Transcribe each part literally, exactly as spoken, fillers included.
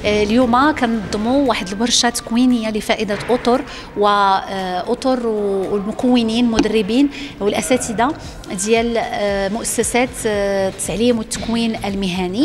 اليوم كنظموا واحد الورشه تكوينيه لفائده اطر واطر والمكونين المدربين والاساتذه ديال مؤسسات التعليم والتكوين المهني،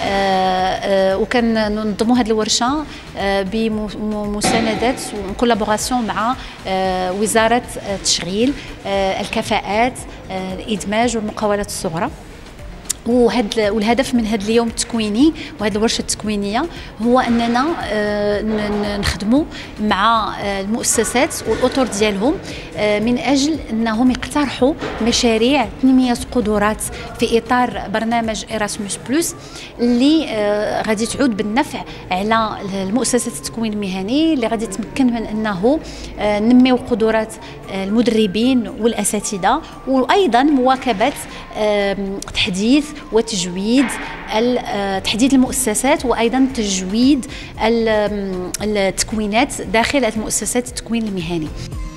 وكننظموا هذه الورشه بمساندات وكولابوراسيون مع وزاره التشغيل، الكفاءات، الادماج والمقاولات الصغرى. وهاد والهدف من هذا اليوم التكويني وهذه الورشه التكوينيه هو اننا نخدموا مع المؤسسات والاطر ديالهم من اجل انهم يقترحوا مشاريع تنميه قدرات في اطار برنامج إيراسموس بلس اللي غادي تعود بالنفع على المؤسسات التكوين المهني، اللي غادي تمكن من انه ننميو قدرات المدربين والاساتذه، وايضا مواكبه تحديث وتجويد تحديد المؤسسات وايضا تجويد التكوينات داخل المؤسسات التكوين المهني.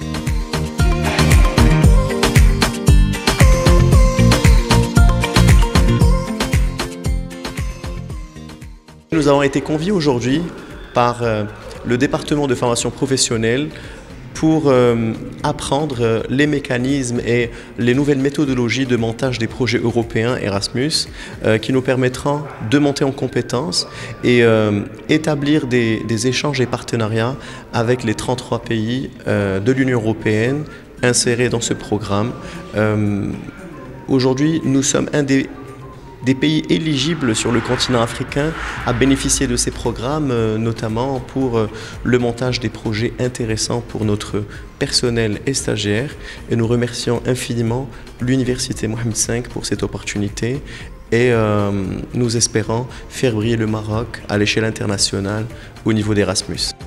Nous avons été conviés aujourd'hui par le département de formation professionnelle pour euh, apprendre les mécanismes et les nouvelles méthodologies de montage des projets européens Erasmus euh, qui nous permettront de monter en compétences et euh, établir des, des échanges et partenariats avec les trente-trois pays euh, de l'Union européenne insérés dans ce programme. Euh, aujourd'hui, nous sommes un des des pays éligibles sur le continent africain à bénéficier de ces programmes, notamment pour le montage des projets intéressants pour notre personnel et stagiaires. Et nous remercions infiniment l'Université Mohamed cinq pour cette opportunité et euh, nous espérons faire briller le Maroc à l'échelle internationale au niveau d'Erasmus.